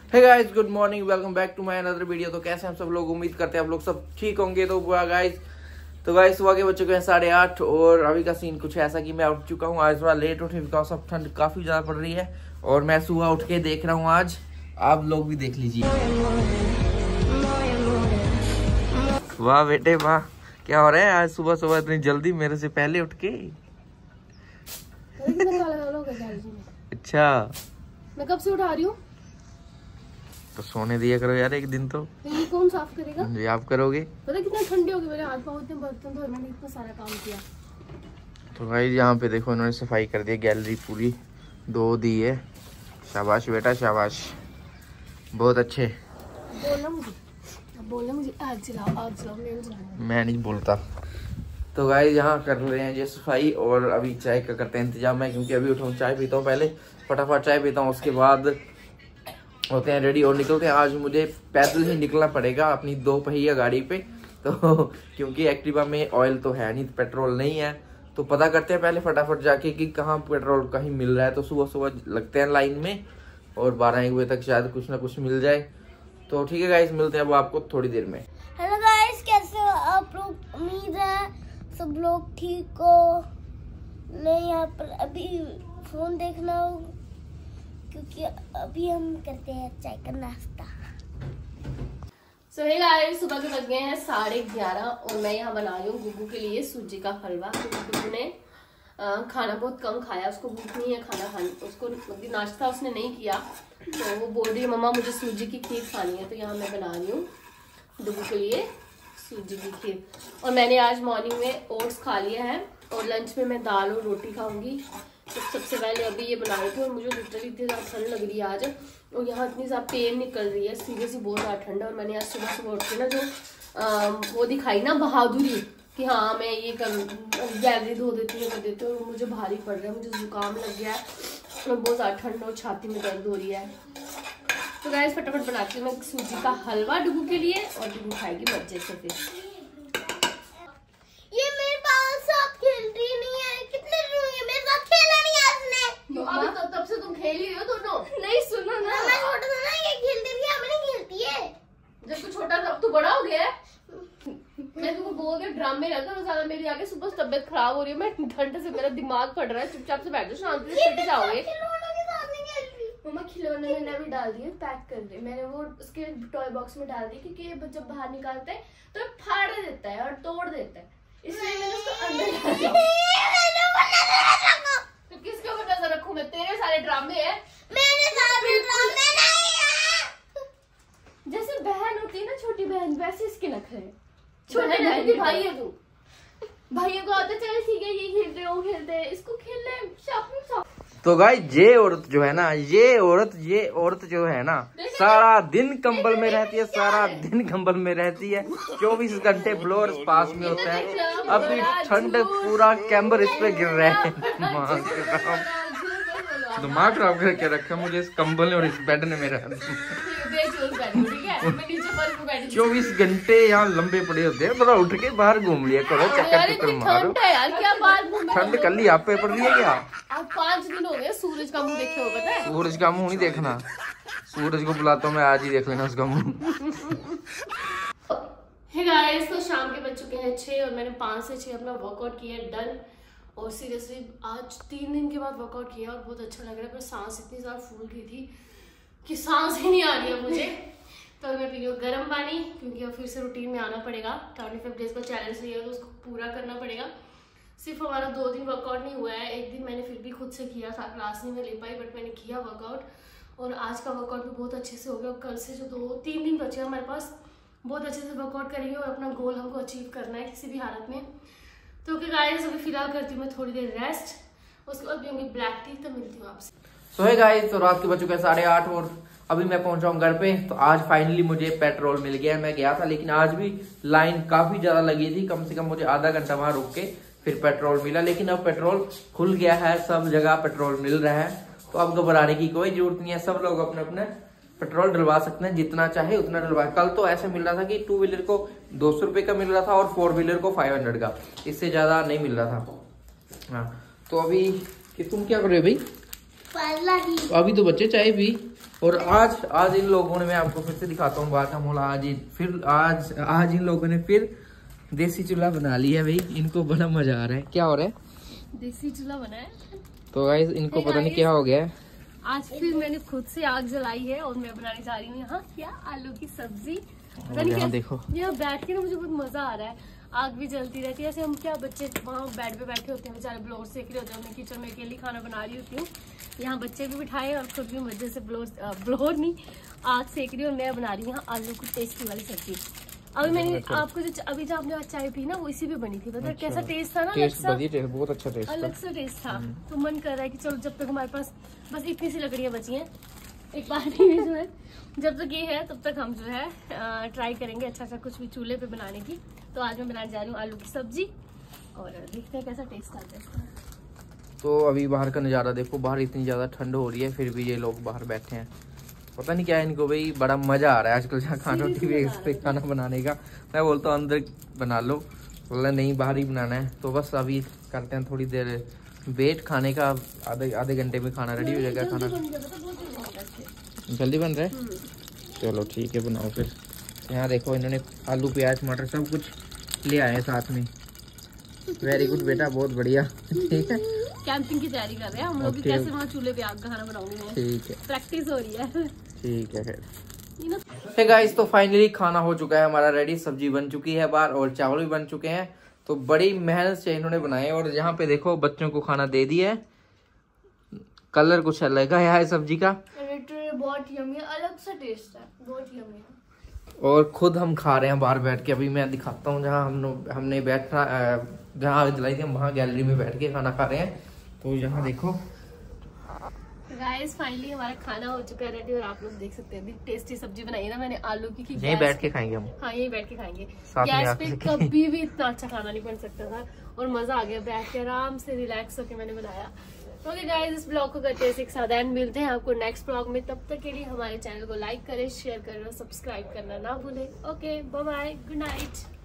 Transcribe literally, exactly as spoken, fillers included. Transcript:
Hey guys, good morning, welcome back to my another video. तो कैसे हम सब लोग, उम्मीद करते हैं आप लोग सब ठीक होंगे। तो गाइस तो गाइस सुबह के बज चुके हैं साढ़े आठ और अभी का सीन कुछ ऐसा कि मैं उठ चुका हूँ। आज थोड़ा लेट उठे बिकॉज ऑफ ठंड काफी ज्यादा पड़ रही है और मैं सुबह उठ के देख रहा हूँ। आज आप लोग भी देख लीजिए। वाह बेटे वाह, क्या हो रहा है आज सुबह सुबह इतनी जल्दी मेरे से पहले उठ के? अच्छा, मैं कब से उठा रही हूँ? तो सोने दिया करो यार एक दिन। तो, तो ये कौन साफ करेगा? ये आप करोगे। पता कितना ठंडी होगी, मेरे हाथ पाँव इतने बर्तन धोए, मैंने इतना सारा काम किया। तो भाई यहाँ पे देखो इन्होंने सफाई कर दी, गैलरी पूरी दो दी है। शाबाश बेटा शाबाश, बहुत अच्छे। बोलना मुझे, बोलना मुझे, आग जलाओ आग जलाओ, मैं जलाऊंगा। मैं नहीं बोलता। तो भाई यहाँ कर रहे हैं ये सफाई और अभी चाय का करते हैं इंतजाम। मैं क्योंकि अभी उठाऊँ, चाय पीता हूँ, पहले फटाफट चाय पीता हूँ, उसके बाद होते हैं रेडी और निकलते हैं। आज मुझे पैदल ही निकलना पड़ेगा अपनी दो पहिया गाड़ी पे। तो क्योंकि एक्टिवा में ऑयल तो है नहीं, पेट्रोल नहीं है। तो पता करते हैं पहले फटाफट जाके कि कहाँ पेट्रोल कहीं मिल रहा है। तो सुबह सुबह लगते हैं लाइन में और बारह एक बजे तक शायद कुछ ना कुछ मिल जाए। तो ठीक है गाइस, मिलते हैं अब आपको थोड़ी देर में। हेलो गाइस, कैसे हो आप लोग? उम्मीद है सब लोग ठीक हो। मैं यहाँ पर अभी फोन देखना हो क्योंकि अभी हम करते हैं चाय का नाश्ता। सो हे गाइस, सुबह के बज गए हैं साढ़े ग्यारह और मैं यहाँ बना रही हूँ गुग्गू के लिए सूजी का हलवा। क्योंकि गुग्गू ने खाना बहुत कम खाया, उसको भूख नहीं है खाना खाने, उसको नाश्ता उसने नहीं किया। तो वो बोल रही है मम्मा मुझे सूजी की खीर खानी है। तो यहाँ मैं बना रही हूँ गुग्गू के लिए सूजी की खीर। और मैंने आज मॉर्निंग में ओट्स खा लिया है और लंच में मैं दाल और रोटी खाऊंगी। तो सबसे पहले अभी ये बना रही थी और मुझे लिटरली इतनी ज़्यादा ठंड लग रही है आज, और यहाँ इतनी ज़्यादा पेन निकल रही है, सीरियसली बहुत ज़्यादा ठंड है। और मैंने आज सुबह सुबह उठ के ना जो आ, वो दिखाई ना बहादुरी कि हाँ मैं ये कर गैलरी धो देती हूँ कर देती हूँ, मुझे भारी पड़ रहा है, मुझे जुकाम लग गया है और बहुत ज़्यादा ठंड और छाती में दर्द हो रही है। तो गाइस फटाफट बनाती हूँ मैं सूजी का हलवा डुगू के लिए और डुगू खाएगी मजे से। फिर ये मेरे पास साथ खेलती नहीं है, कितने दिन हुए मेरे साथ खेला नहीं है इसने। तो अभी तब तब से तुम खेल ही हो दोनों। नहीं सुनो ना, मैं छोटा था ना, ये खेलती थी, अब नहीं खेलती है। जब तू छोटा था अब तू बड़ा हो गया है। मैं तुमको बोल रही हूँ ड्रामे रहता है ज्यादा, मेरी आगे सुबह तबियत खराब हो रही है, मैं ठंड से मेरा दिमाग फट रहा है। चुपचाप से बैठ जाओ, शांति से बैठ जाओगे। मम्मा खिलौने मैंने अभी डाल दिए पैक कर दिए, मैंने वो उसके टॉय बॉक्स में डाल दिए क्योंकि जब बाहर निकालते हैं तो फाड़ देता है और तोड़ देता है, इसलिए मैंने उसको अंदर डाल दिया। तो किसके ऊपर नजर रखूं मैं? तेरे सारे ड्रामे हैं, मेरे सारे ड्रामे नहीं है। जैसे बहन होती है ना छोटी बहन, वैसे इसके नखरे। छोटे बहन की भाई है तू, भाइयों को आता चल ठीक है ये खेलते हैं वो खेलते हैं, इसको खेलना है शॉपिंग शॉप। तो गाइस ये औरत जो है ना, ये औरत ये औरत जो है ना, सारा दिन कंबल में रहती है, सारा दिन कंबल में रहती है, चौबीस घंटे ब्लोअर पास में होता है। अभी ठंड पूरा कैम्बर इस पे गिर रहा है। दिमाग खराब करके रखा मुझे इस कंबल ने और इस बेड ने मेरा। चौबीस घंटे यहाँ लंबे पड़े होते हैं, थोड़ा उठ के बाहर घूम लिया करो, चक्कर चक्कर मारो। ठंड कल ही आप पे पड़ रही है क्या? अब पाँच दिन हो गए सूरज का मुंह देखे हो, पता है? सूरज का मुंह नहीं देखना, सूरज को बुलाता हूँ मैं, आज ही देख लेना उसका मुंह। हे गाइस, तो शाम के बज चुके हैं छह और मैंने पाँच से छह अपना वर्कआउट किया डन। और सीरियसली आज तीन दिन के बाद वर्कआउट किया और बहुत अच्छा लग रहा है, पर सांस इतनी ज्यादा फूल गई थी कि सांस ही नहीं आ रही है मुझे। तो मैं पी रही हूँ गर्म पानी क्योंकि अब फिर से रूटीन में आना पड़ेगा। ट्वेंटी फाइव डेज का चैलेंज लिया तो उसको पूरा करना पड़ेगा। सिर्फ हमारा दो दिन वर्कआउट नहीं हुआ है, एक दिन मैंने फिर भी खुद से किया था, क्लास नहीं में ले पाई बट मैंने किया वर्कआउट। और आज का वर्कआउट भी बहुत अच्छे से हो गया। कल से जो दो तीन दिन बचे हमारे पास, बहुत अच्छे से वर्कआउट करेंगे और अपना गोल हमको अचीव करना है किसी भी हालत में। तो ओके गाइस, अभी फिलहाल करती हूँ मैं थोड़ी देर रेस्ट, उसके बाद पीऊंगी ब्लैक टी। तो मिलती हूँ आपसे। सो हे गाइस, तो रात के बज चुके हैं साढ़े आठ और अभी मैं पहुंचा हूँ घर पे। तो आज फाइनली मुझे पेट्रोल मिल गया है। मैं गया था लेकिन आज भी लाइन काफी ज्यादा लगी थी, कम से कम मुझे आधा घंटा वहां रुक के फिर पेट्रोल मिला। लेकिन अब पेट्रोल खुल गया है, सब जगह पेट्रोल मिल रहा है, तो अब घबराने की कोई जरूरत नहीं है। सब लोग अपने अपने पेट्रोल डलवा सकते हैं, जितना चाहे उतना डलवा। कल तो ऐसे मिल रहा था कि टू व्हीलर को दो सौ रुपए का मिल रहा था और फोर व्हीलर को फाइव हंड्रेड का, इससे ज्यादा नहीं मिल रहा था। हाँ, तो अभी कि तुम क्या कर रहे हो भाई? ही। अभी तो बच्चे चाय पी और आज आज इन लोगों ने, मैं आपको फिर से दिखाता हूँ बाहर का माहौल। आज फिर आज आज इन लोगों ने फिर देसी चूल्हा बना लिया भाई। इनको बड़ा मजा आ रहा है। क्या हो रहा है? देसी चूल्हा बना है। तो गाइस इनको पता नहीं क्या हो गया है। आज फिर मैंने खुद से आग जलाई है और मैं बनाने जा रही हूँ यहाँ क्या आलू की सब्जी। पता नहीं क्या, देखो यहाँ बैठ के ना मुझे बहुत मजा आ रहा है। आग भी जलती रहती है। ऐसे हम क्या बच्चे वहाँ बेड पे बैठे होते हैं बेचारे, ब्लोर सेक रहे होते हैं। मैं किचन में अकेली खाना बना रही होती हूँ। यहाँ बच्चे भी बिठाए और खुद भी मजे से ब्लोर ब्लोर नहीं आग सेक रही हूँ और मैं बना रही हूँ यहाँ आलू की टेस्टी वाली सब्जी। अभी मैंने आपको जो अभी जो आपने आज चाय पी ना वो इसी पे बनी थी। पता कैसा टेस्ट था ना? टेस्ट बहुत अच्छा टेस्ट, अलग सा टेस्ट था। तो मन कर रहा है कि चलो जब तक हमारे पास बस इतनी सी लकड़ियाँ बची हैं एक बाल्टी में जो है, जब तक ये है तब तक हम जो है ट्राई करेंगे अच्छा सा कुछ भी चूल्हे पे बनाने की। तो आज मैं बनाने जा रही हूँ आलू की सब्जी और देखते हैं कैसा टेस्ट आता है इसका। तो अभी बाहर का नज़ारा देखो। बाहर इतनी ज़्यादा ठंड हो रही है फिर भी ये लोग बाहर बैठे हैं। पता नहीं क्या है इनको भाई, बड़ा मजा आ रहा है आजकल जहाँ खाना टीवी पे खाना बनाने का। मैं बोलता हूँ अंदर बना लो, बोला नहीं बाहर ही बनाना है। तो बस अभी करते हैं थोड़ी देर वेट खाने का। आधे आधे घंटे में खाना रेडी हो जाएगा। खाना जल्दी बन रहा है? चलो ठीक है बनाओ फिर। यहाँ देखो इन्होंने आलू प्याज मटर सब कुछ ले आए हैं साथ में। वेरी गुड बेटा, बहुत बढ़िया। ठीक है, कैंपिंग की तैयारी कर रहे हैं हम लोग भी। कैसे वहाँ चूल्हे पे आग का खाना बनाऊंगी मैं। ठीक है, प्रैक्टिस हो रही है। ठीक है फिर गाइस। तो फाइनली खाना हो चुका है हमारा रेडी। सब्जी बन चुकी है बाहर और चावल भी बन चुके हैं। तो बड़ी मेहनत से इन्होंने बनाए और यहाँ पे देखो बच्चों को खाना दे दिया है। कलर कुछ अलग है सब्जी का, बहुत यम्मी, अलग सा टेस्ट है, बहुत यम्मी। और खुद हम खा रहे हैं बाहर बैठ के। अभी मैं दिखाता हूँ जहाँ हम हमने बैठना, जहाँ आग जलाई थी हम वहाँ गैलरी में बैठ के खाना खा रहे हैं। तो यहाँ देखो गाइस फाइनली हमारा खाना हो चुका है रेडी और आप लोग देख सकते हैं टेस्टी सब्जी बनाई है ना मैंने आलू की। यहीं बैठ के खाएंगे हम। हाँ यहीं बैठ के खाएंगे। गैस पे कभी भी इतना अच्छा खाना नहीं बन सकता था और मजा आ गया। बैठ के आराम से रिलैक्स होकर मैंने बनाया। ओके गाइस, इस ब्लॉग को करते हैं एक साथ एंड मिलते हैं आपको नेक्स्ट ब्लॉग में। तब तक के लिए हमारे चैनल को लाइक करें, शेयर करें और सब्सक्राइब करना ना भूलें। Okay bye bye, good night.